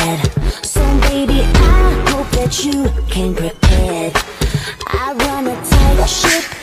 bed. So baby, I hope that you came prepared. I run a tight ship,